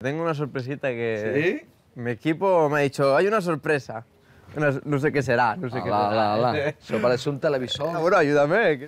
Tengo una sorpresita que... ¿Sí? Mi equipo me ha dicho, hay una sorpresa. No sé qué será, no sé qué será. Eso parece un televisor. Bueno, ayúdame.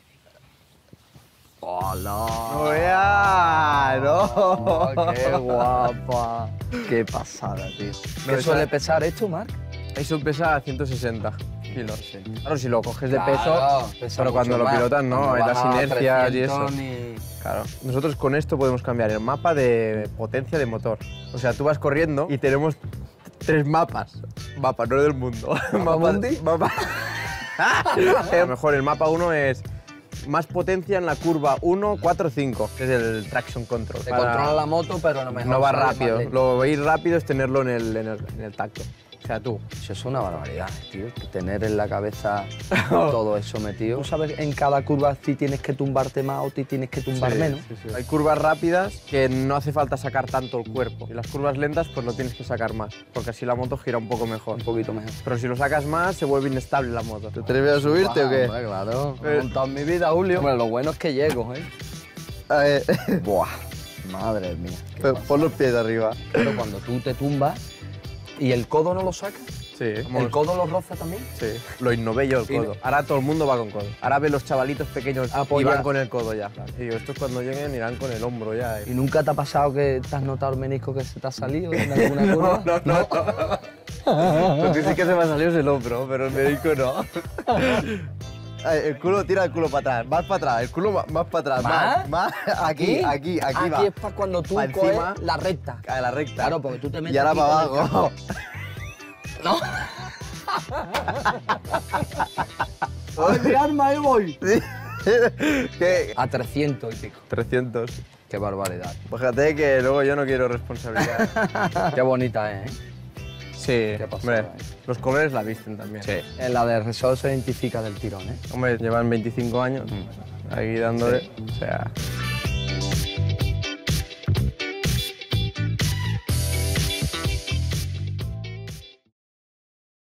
¡Hola! ¡No veas! ¡No! ¡Qué guapa! ¡Qué pasada, tío! ¿Qué suele pesar esto, Marc? Eso pesa 160 kilos. Claro, si lo coges de peso, pero cuando lo pilotas no, hay las inercias y eso. Claro. Nosotros con esto podemos cambiar el mapa de potencia de motor. O sea, tú vas corriendo y tenemos 3 mapas. Mapas, no del mundo. ¿Mapa mundi? Mapa. A lo mejor el mapa 1 es más potencia en la curva 1, 4, 5. Es el traction control. Te controla la moto, pero no va rápido. Lo ir rápido es tenerlo en el tacto. O sea, tú. Eso es una barbaridad, tío. Tener en la cabeza todo eso metido. ¿Tú sabes en cada curva si tienes que tumbarte más o si tienes que tumbar menos? Sí. Hay curvas rápidas que no hace falta sacar tanto el cuerpo. Y las curvas lentas pues lo tienes que sacar más, porque así la moto gira un poco mejor. Un poquito mejor. Pero si lo sacas más, se vuelve inestable la moto. ¿Te atreves a subirte o qué? Claro. He montado en mi vida, Julio. Bueno, lo bueno es que llego, ¿eh? A ver. Buah, madre mía. Pon los pies arriba. Pero cuando tú te tumbas y el codo no lo sacas. Sí. ¿El codo lo roza también? Sí. Lo innové yo el codo. Ahora todo el mundo va con codo. Ahora ve los chavalitos pequeños y van con el codo ya. Y digo, estos cuando lleguen irán con el hombro ya. ¿Y nunca te ha pasado que te has notado el menisco que se te ha salido en alguna curva? No. Lo que sí que se me ha salido es el hombro, pero el menisco no. El culo, tira el culo para atrás, más para atrás, el culo más para atrás, más, aquí va. Aquí es para cuando tú coges la recta. A la recta. Claro, porque tú te metes y ahora aquí para con abajo. ¡No! ¡Ay, mi arma, ahí voy! Sí. ¿Qué? A 300 y pico. 300. Qué barbaridad. Fíjate que luego yo no quiero responsabilidad. Qué bonita es, ¿eh? Sí, ¿Qué pasa, hombre, los colores la visten también. Sí. En la de Resol se identifica del tirón, ¿eh? Hombre, llevan 25 años ahí dándole, o sea...